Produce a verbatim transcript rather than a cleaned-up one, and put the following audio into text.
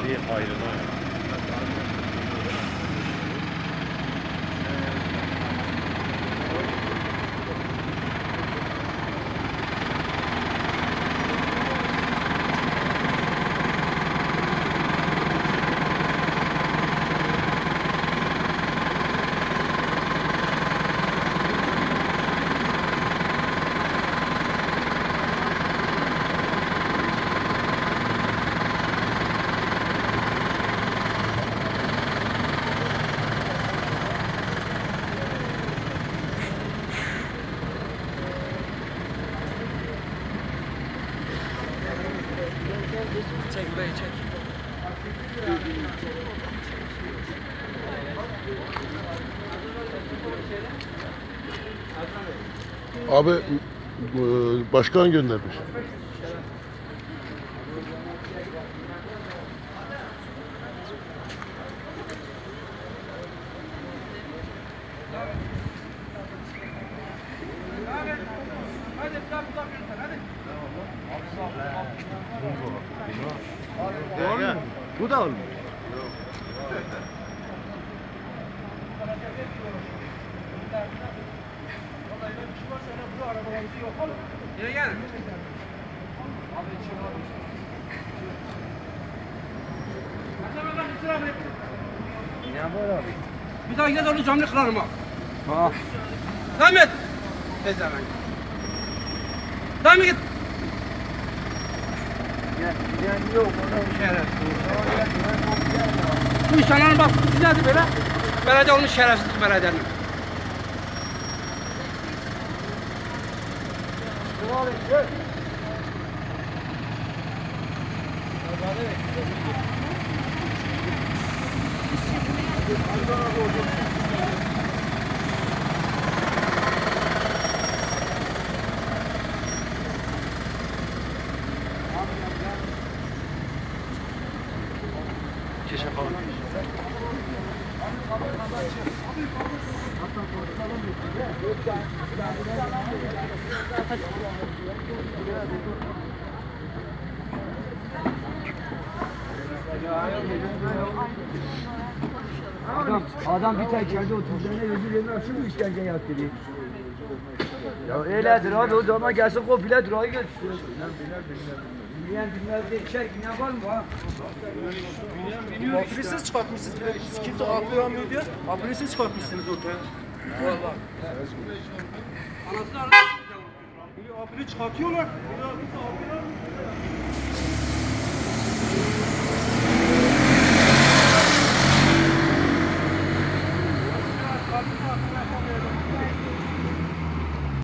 bir hayrına. Çek burayı çek. Abi başkan göndermiş. Bu da olmuyor. Yine gel. Ne var abi? Bir daha gel onu camını kırarım ha. Ha. Devam et. Tez hemen. Devam git. Yani yok ona Şerefsiz. Bu insanların bak siz nedir böyle? Belediye olmuş şerefsiz belediyenin. Keşke falan. Adam, adam bir tek yerde oturduğuna özür dilerim, nasıl bu işkence yaptı diye. Ya öyledir abi, o zaman gelsin komple durağı götürsün. Bilmeyen bilmez diye şey binen var mı ha? Aprilsiz çıkartmışsınız. Siz kimse aprilamiyor diyor. Aprilsiz çıkartmışsınız ortaya. Valla. Anasını arasın. April çıkartıyorlar.